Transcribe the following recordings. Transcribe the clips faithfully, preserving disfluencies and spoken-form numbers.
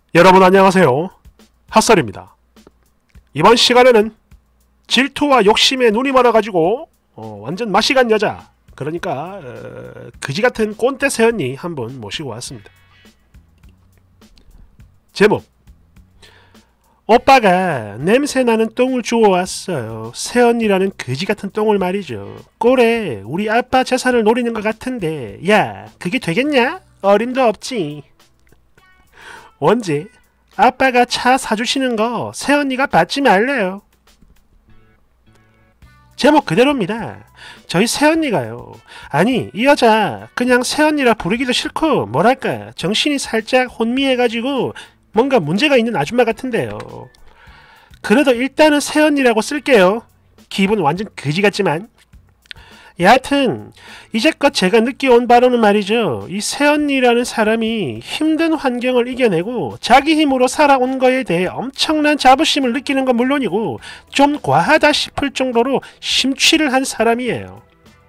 여러분 안녕하세요. 핫설입니다. 이번 시간에는 질투와 욕심에 눈이 멀어가지고 어, 완전 맛이간 여자, 그러니까 어, 그지같은 꼰대 새언니 한 분 모시고 왔습니다. 제목: 오빠가 냄새나는 똥을 주워왔어요. 새언니라는 그지같은 똥을 말이죠. 꼴에 우리 아빠 재산을 노리는 것 같은데 야, 그게 되겠냐? 어림도 없지. 원제: 아빠가 차 사주시는 거 새언니가 받지 말래요. 제목 그대로입니다. 저희 새언니가요, 아니 이 여자 그냥 새언니라 부르기도 싫고 뭐랄까 정신이 살짝 혼미해가지고 뭔가 문제가 있는 아줌마 같은데요. 그래도 일단은 새언니라고 쓸게요. 기분 완전 그지 같지만. 여하튼 이제껏 제가 느껴온 바로는 말이죠, 이 새언니라는 사람이 힘든 환경을 이겨내고 자기 힘으로 살아온 거에 대해 엄청난 자부심을 느끼는 건 물론이고 좀 과하다 싶을 정도로 심취를 한 사람이에요.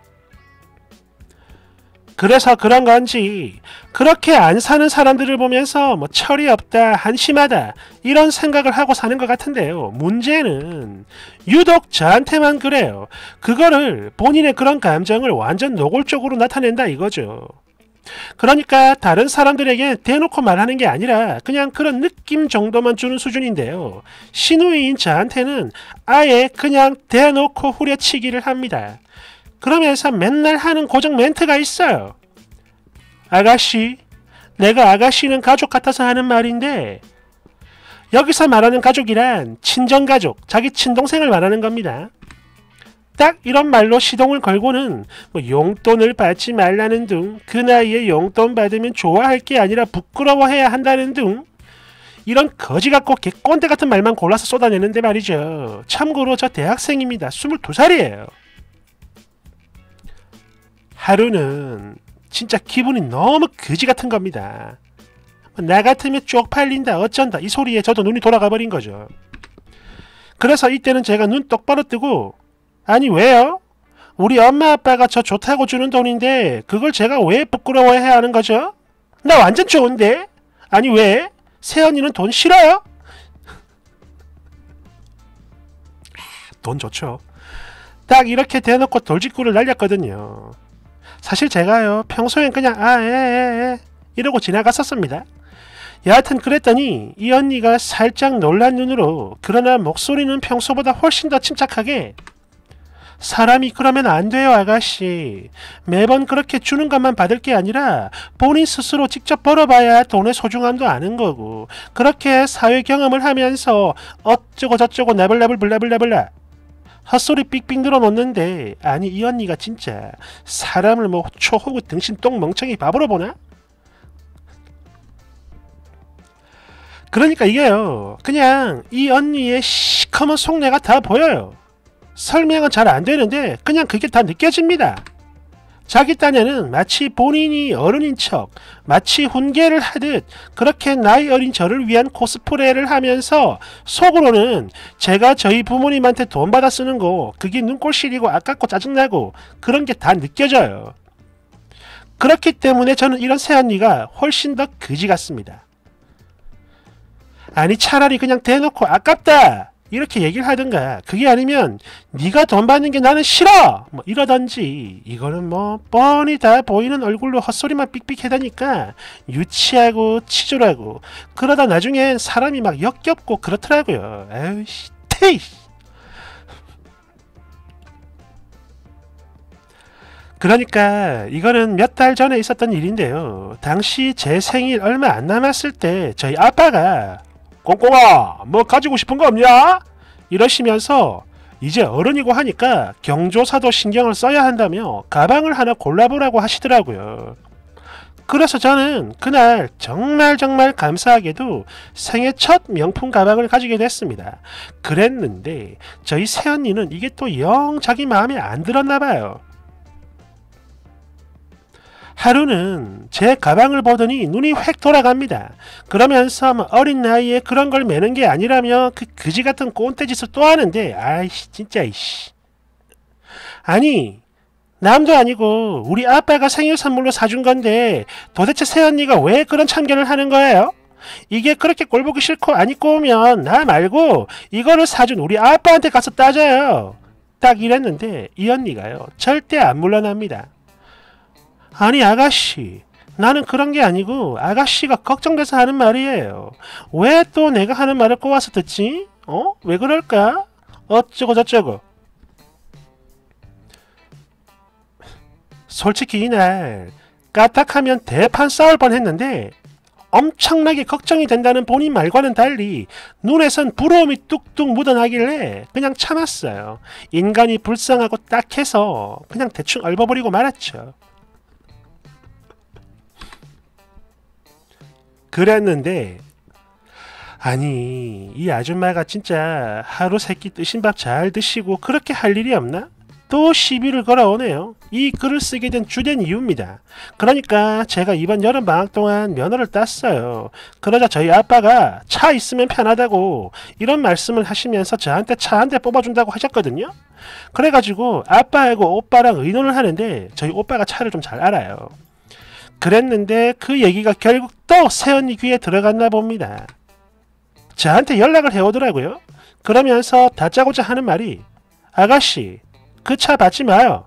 그래서 그런 건지 그렇게 안 사는 사람들을 보면서 뭐 철이 없다, 한심하다 이런 생각을 하고 사는 것 같은데요. 문제는 유독 저한테만 그래요. 그거를 본인의 그런 감정을 완전 노골적으로 나타낸다 이거죠. 그러니까 다른 사람들에게 대놓고 말하는 게 아니라 그냥 그런 느낌 정도만 주는 수준인데요. 신우이인 저한테는 아예 그냥 대놓고 후려치기를 합니다. 그러면서 맨날 하는 고정 멘트가 있어요. 아가씨, 내가 아가씨는 가족 같아서 하는 말인데, 여기서 말하는 가족이란 친정가족, 자기 친동생을 말하는 겁니다. 딱 이런 말로 시동을 걸고는 뭐 용돈을 받지 말라는 둥, 그 나이에 용돈 받으면 좋아할 게 아니라 부끄러워해야 한다는 둥, 이런 거지 같고 개꼰대 같은 말만 골라서 쏟아내는데 말이죠. 참고로 저 대학생입니다. 스물두 살이에요. 하루는 진짜 기분이 너무 그지 같은 겁니다. 나 같으면 쪽팔린다 어쩐다 이 소리에 저도 눈이 돌아가 버린 거죠. 그래서 이때는 제가 눈 똑바로 뜨고, 아니 왜요? 우리 엄마 아빠가 저 좋다고 주는 돈인데 그걸 제가 왜 부끄러워해야 하는 거죠? 나 완전 좋은데? 아니 왜? 새언니는 돈 싫어요? 돈 좋죠. 딱 이렇게 대놓고 돌직구를 날렸거든요. 사실 제가요 평소엔 그냥 아 에에에 이러고 지나갔었습니다. 여하튼 그랬더니 이 언니가 살짝 놀란 눈으로, 그러나 목소리는 평소보다 훨씬 더 침착하게, 사람이 그러면 안 돼요 아가씨. 매번 그렇게 주는 것만 받을 게 아니라 본인 스스로 직접 벌어봐야 돈의 소중함도 아는 거고, 그렇게 사회 경험을 하면서 어쩌고 저쩌고 나블나블 블라블라블라 헛소리 삑삑 늘어놓는데, 아니 이 언니가 진짜 사람을 뭐 초호구 등신 똥 멍청이 바보로 보나? 그러니까 이게요, 그냥 이 언니의 시커먼 속내가 다 보여요. 설명은 잘 안되는데 그냥 그게 다 느껴집니다. 자기 딴에는 마치 본인이 어른인 척, 마치 훈계를 하듯 그렇게 나이 어린 저를 위한 코스프레를 하면서 속으로는 제가 저희 부모님한테 돈 받아 쓰는 거 그게 눈꼴 시리고 아깝고 짜증나고 그런 게 다 느껴져요. 그렇기 때문에 저는 이런 새언니가 훨씬 더 그지 같습니다. 아니 차라리 그냥 대놓고 아깝다 이렇게 얘기를 하든가, 그게 아니면 네가 돈 받는 게 나는 싫어 뭐 이러던지, 이거는 뭐 뻔히 다 보이는 얼굴로 헛소리만 삑삑 해다니까 유치하고 치졸하고, 그러다 나중엔 사람이 막 역겹고 그렇더라고요. 에이씨 테이. 그러니까 이거는 몇 달 전에 있었던 일인데요. 당시 제 생일 얼마 안 남았을 때 저희 아빠가 꽁꽁아 뭐 가지고 싶은 거 없냐? 이러시면서 이제 어른이고 하니까 경조사도 신경을 써야 한다며 가방을 하나 골라보라고 하시더라고요. 그래서 저는 그날 정말 정말 감사하게도 생애 첫 명품 가방을 가지게 됐습니다. 그랬는데 저희 새언니는 이게 또 영 자기 마음에 안 들었나봐요. 하루는 제 가방을 보더니 눈이 획 돌아갑니다. 그러면서 뭐 어린 나이에 그런 걸 매는 게 아니라며 그 그지같은 꼰대짓을 또 하는데, 아이씨 진짜 이씨. 아니 남도 아니고 우리 아빠가 생일 선물로 사준 건데 도대체 새언니가 왜 그런 참견을 하는 거예요? 이게 그렇게 꼴보기 싫고 안 입고 오면 나 말고 이거를 사준 우리 아빠한테 가서 따져요. 딱 이랬는데 이 언니가요. 절대 안 물러납니다. 아니 아가씨, 나는 그런 게 아니고 아가씨가 걱정돼서 하는 말이에요. 왜 또 내가 하는 말을 꼬아서 듣지? 어? 왜 그럴까? 어쩌고 저쩌고. 솔직히 이날 까딱하면 대판 싸울 뻔했는데 엄청나게 걱정이 된다는 본인 말과는 달리 눈에선 부러움이 뚝뚝 묻어나길래 그냥 참았어요. 인간이 불쌍하고 딱해서 그냥 대충 얼버무리고 말았죠. 그랬는데 아니 이 아줌마가 진짜 하루 세끼 뜨신 밥 잘 드시고 그렇게 할 일이 없나? 또 시비를 걸어오네요. 이 글을 쓰게 된 주된 이유입니다. 그러니까 제가 이번 여름방학 동안 면허를 땄어요. 그러자 저희 아빠가 차 있으면 편하다고 이런 말씀을 하시면서 저한테 차 한 대 뽑아준다고 하셨거든요. 그래가지고 아빠하고 오빠랑 의논을 하는데 저희 오빠가 차를 좀 잘 알아요. 그랬는데 그 얘기가 결국 또 새언니 귀에 들어갔나 봅니다. 저한테 연락을 해오더라고요. 그러면서 다짜고짜 하는 말이 아가씨 그 차 받지 마요.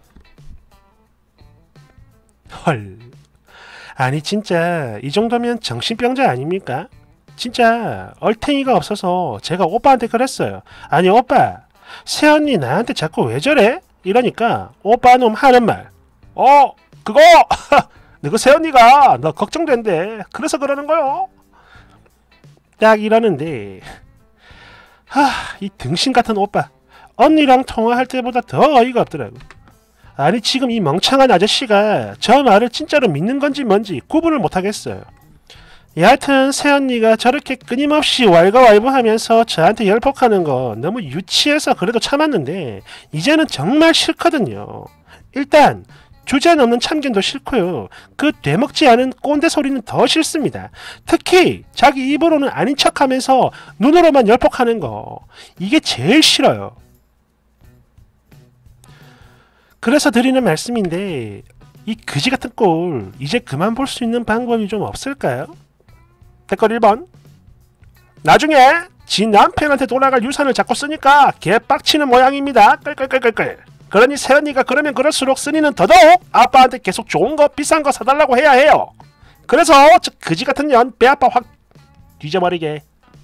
헐. 아니 진짜 이 정도면 정신병자 아닙니까? 진짜 얼탱이가 없어서 제가 오빠한테 그랬어요. 아니 오빠 새언니 나한테 자꾸 왜 저래? 이러니까 오빠 놈 하는 말. 어 그거 너그 새언니가 너 걱정된대. 그래서 그러는 거요. 딱 이러는데 하, 이 등신같은 오빠 언니랑 통화할 때보다 더 어이가 없더라고. 아니 지금 이 멍청한 아저씨가 저 말을 진짜로 믿는 건지 뭔지 구분을 못하겠어요. 여하튼 새언니가 저렇게 끊임없이 왈가왈부하면서 저한테 열폭하는 거 너무 유치해서 그래도 참았는데 이제는 정말 싫거든요. 일단 주제 넘는 참견도 싫고요. 그 되먹지 않은 꼰대 소리는 더 싫습니다. 특히 자기 입으로는 아닌 척하면서 눈으로만 열폭하는 거 이게 제일 싫어요. 그래서 드리는 말씀인데 이 그지같은 꼴 이제 그만 볼 수 있는 방법이 좀 없을까요? 댓글 일 번 나중에 지 남편한테 돌아갈 유산을 자꾸 쓰니까 개빡치는 모양입니다. 끌끌끌끌끌. 그러니 새언니가 그러면 그럴수록 쓰니는 더더욱 아빠한테 계속 좋은 거 비싼 거 사달라고 해야 해요. 그래서 저 그지같은 년 배아파 확 뒤져버리게.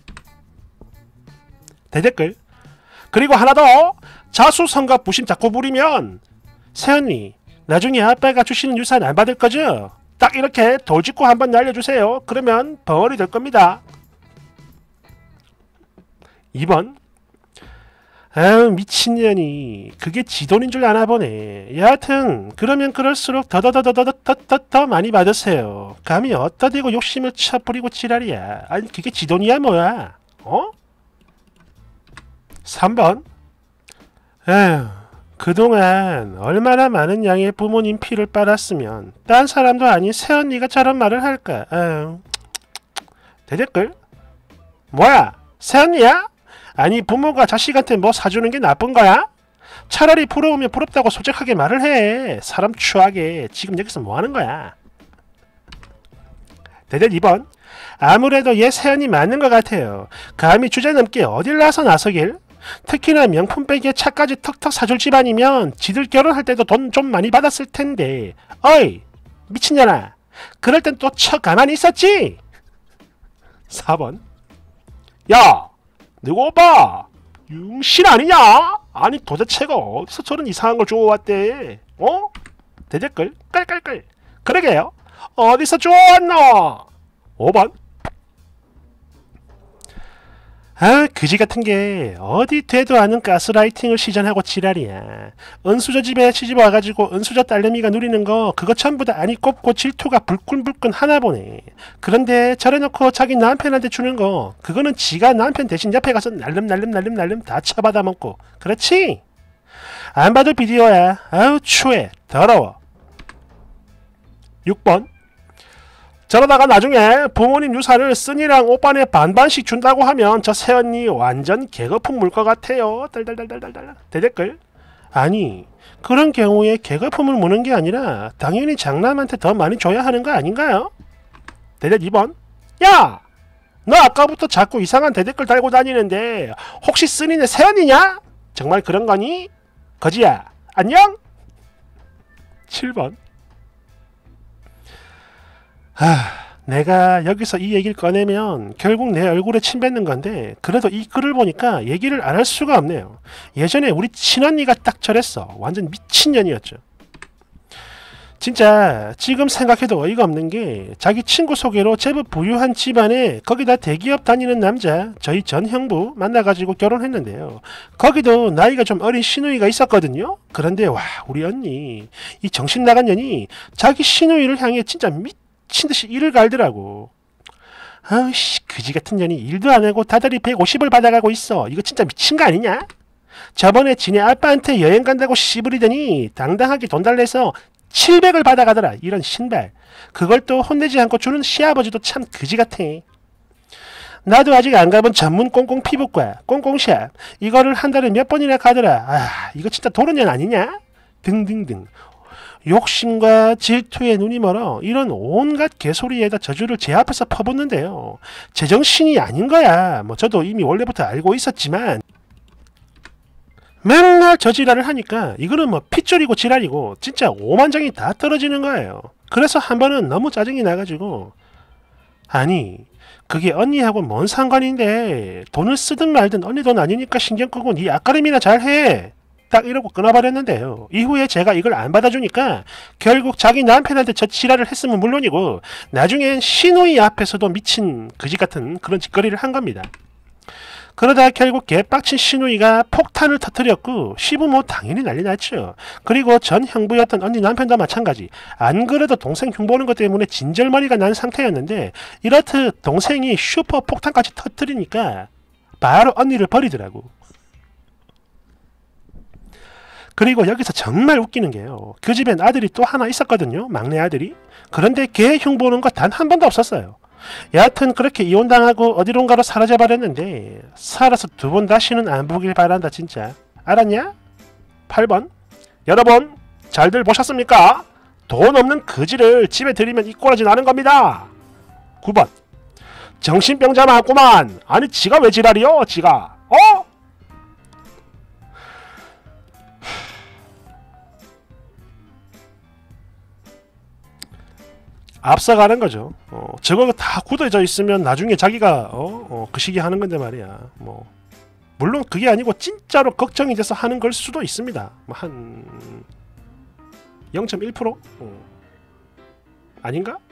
대댓글. 그리고 하나 더 자수성가 부심 자꾸 부리면 새언니 나중에 아빠가 주시는 유산 안 받을 거죠? 딱 이렇게 돌직구 한번 날려주세요. 그러면 벙어리 될 겁니다. 이 번 아유 미친년이 그게 지 돈인 줄 아나 보네. 여하튼 그러면 그럴수록 더더더더더더더 많이 받으세요. 감히 어디다 대고 욕심을 쳐뿌리고 지랄이야. 아니 그게 지 돈이야 뭐야. 어? 삼 번 에휴 그동안 얼마나 많은 양의 부모님 피를 빨았으면 딴 사람도 아닌 새언니가 저런 말을 할까. 에휴. 대댓글 뭐야 새언니야? 아니 부모가 자식한테 뭐 사주는 게 나쁜 거야? 차라리 부러우면 부럽다고 솔직하게 말을 해. 사람 추하게. 지금 여기서 뭐 하는 거야? 대댓 이 번 아무래도 얘 새언니 맞는 것 같아요. 감히 주제 넘게 어딜 나서 나서길? 특히나 명품백에 차까지 턱턱 사줄 집안이면 지들 결혼할 때도 돈 좀 많이 받았을 텐데. 어이 미친년아 그럴 땐 또 쳐 가만히 있었지? 사 번 야 누구 오빠 융신 아니냐? 아니 도대체가 어디서 저런 이상한 걸 주워왔대? 어? 대댓글 끌끌끌. 그러게요 어디서 주워왔노? 오 번 아 그지같은 게 어디 되도 않은 가스라이팅을 시전하고 지랄이야. 은수저 집에 시집와가지고 은수저 딸내미가 누리는 거 그거 전부 다 아니 꼽고 질투가 불끈불끈 하나 보네. 그런데 저래놓고 자기 남편한테 주는 거 그거는 지가 남편 대신 옆에 가서 날름 날름 날름 날름 다 쳐받아 먹고. 그렇지? 안 봐도 비디오야. 아우 추해 더러워. 육 번 저러다가 나중에 부모님 유산을 쓴이랑 오빠네 반반씩 준다고 하면 저 새언니 완전 개거품 물 것 같아요. 달달달달달달. 대댓글 아니 그런 경우에 개거품을 무는 게 아니라 당연히 장남한테 더 많이 줘야 하는 거 아닌가요? 대댓 이 번 야 너 아까부터 자꾸 이상한 대댓글 달고 다니는데 혹시 쓰니네 세연이냐? 정말 그런 거니? 거지야 안녕? 칠 번. 하, 내가 여기서 이 얘기를 꺼내면 결국 내 얼굴에 침 뱉는 건데 그래도 이 글을 보니까 얘기를 안 할 수가 없네요. 예전에 우리 친언니가 딱 저랬어. 완전 미친년이었죠. 진짜 지금 생각해도 어이가 없는 게 자기 친구 소개로 제법 부유한 집안에 거기다 대기업 다니는 남자 저희 전 형부 만나가지고 결혼했는데요. 거기도 나이가 좀 어린 시누이가 있었거든요. 그런데 와 우리 언니 이 정신 나간 년이 자기 시누이를 향해 진짜 미친듯이 일을 갈더라고. 아우씨 그지 같은 년이 일도 안 하고 다달이 백오십을 받아가고 있어. 이거 진짜 미친 거 아니냐? 저번에 지네 아빠한테 여행 간다고 씨부리더니 당당하게 돈 달래서 칠백을 받아가더라. 이런 신발. 그걸 또 혼내지 않고 주는 시아버지도 참 그지 같아. 나도 아직 안 가본 전문 꽁꽁 피부과 꽁꽁샵 이거를 한 달에 몇 번이나 가더라. 아 이거 진짜 도련년 아니냐? 등등등. 욕심과 질투에 눈이 멀어 이런 온갖 개소리에다 저주를 제 앞에서 퍼붓는데요. 제정신이 아닌 거야. 뭐 저도 이미 원래부터 알고 있었지만 맨날 저 지랄을 하니까 이거는 뭐 핏줄이고 지랄이고 진짜 오만장이 다 떨어지는 거예요. 그래서 한 번은 너무 짜증이 나가지고 아니 그게 언니하고 뭔 상관인데 돈을 쓰든 말든 언니 돈 아니니까 신경 끄고 네 앞가림이나 잘해. 딱 이러고 끊어버렸는데요. 이후에 제가 이걸 안 받아주니까 결국 자기 남편한테 저 지랄을 했으면 물론이고 나중엔 시누이 앞에서도 미친 그지같은 그런 짓거리를 한 겁니다. 그러다 결국 개빡친 시누이가 폭탄을 터뜨렸고 시부모 당연히 난리 났죠. 그리고 전 형부였던 언니 남편도 마찬가지. 안 그래도 동생 흉보는 것 때문에 진절머리가 난 상태였는데 이렇듯 동생이 슈퍼 폭탄까지 터뜨리니까 바로 언니를 버리더라고. 그리고 여기서 정말 웃기는 게요. 그 집엔 아들이 또 하나 있었거든요. 막내 아들이. 그런데 걔 흉보는 거 단 한 번도 없었어요. 여하튼 그렇게 이혼당하고 어디론가로 사라져버렸는데 살아서 두 번 다시는 안 보길 바란다 진짜. 알았냐? 팔 번. 여러분 잘들 보셨습니까? 돈 없는 그지를 집에 들이면 이 꼴하지 나는 겁니다. 구 번. 정신병자 맞구만. 아니 지가 왜 지랄이요 지가. 어? 앞서가는 거죠. 어, 저거 다 굳어져 있으면 나중에 자기가 어, 어, 그 시기 하는 건데 말이야. 뭐 물론 그게 아니고 진짜로 걱정이 돼서 하는 걸 수도 있습니다. 뭐 한 영 점 일 퍼센트? 어. 아닌가?